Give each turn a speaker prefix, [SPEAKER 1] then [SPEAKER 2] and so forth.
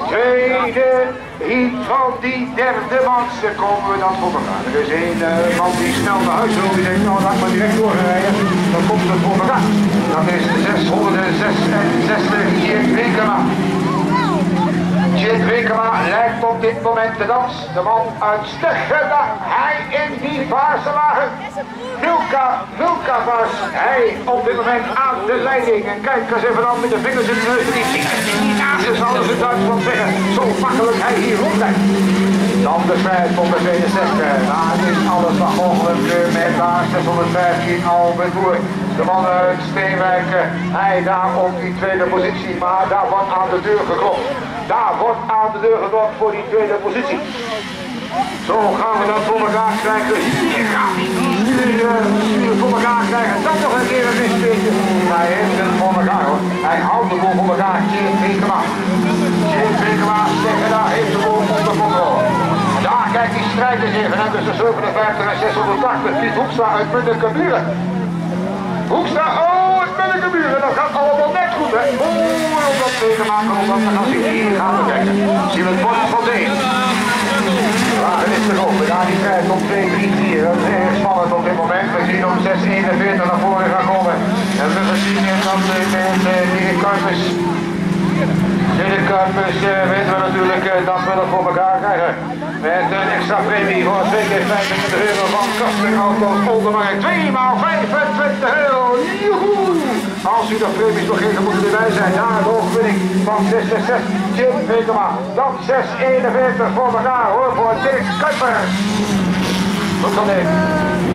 [SPEAKER 1] tweede heat van die derde man. Daar komen we dan voor elkaar. Er is een man die snel naar huis wil. Die denkt, nou laat maar direct doorrijden. Dan komt het voor elkaar. Dat is 666 Jit Winkema. Jit Winkema lijkt op dit moment de dans. De man uit Steggeda. Hij in die vaarselwagen. Milka was hij op dit moment aan de leiding. En kijk eens even dan met de vingers in de neus. Die vingers die naast is alles in Duitsland zeggen. Zo makkelijk hij hier rondrijdt. Dan de strijd op de tweede sector. Daar is alles wat mogelijk met daar 615 Albert Boer. De man uit Steenwijk, hij daar op die tweede positie. Maar daar wordt aan de deur geklopt. Daar wordt aan de deur geklopt voor die tweede positie. Zo gaan we dat voor elkaar krijgen. Hier gaat hij voor elkaar krijgen. Dan nog een keer een missteekje. Hij heeft het voor elkaar hoor. Hij houdt de boel voor elkaar. Jit Winkema. Jit Winkema zeggen daar heeft de boel onder controle. Daar kijkt die strijders even. En tussen 57 en 680. Piet Hoekstra uit Bunnekeburen. Hoekstra, oh het Bunnekeburen. Dat gaat allemaal net goed hè. Oh, om dat tegenmaken, om dat te gaan zien. Hier gaan we kijken. Zien we het bord van zee. Wagen is er open, daar die strijd op 2-3-4. Dat is erg spannend op dit moment. We zien om 6-41 naar voren gaan komen. En we zien dan met Dirk Kuipers. Dirk Kuipers weten we natuurlijk dat we dat voor elkaar krijgen. Met een extra premie voor 2 keer 25 euro van Kastling Auto's Oldenmarkt. 2 maal 25 euro. Joehoe! Als u de premies nog geeft, moeten erbij zijn. Ja, de overwinning van 666. Jit Winkema. Dan 641 voor elkaar hoor, voor Dirk Kuipers. Tot dan even.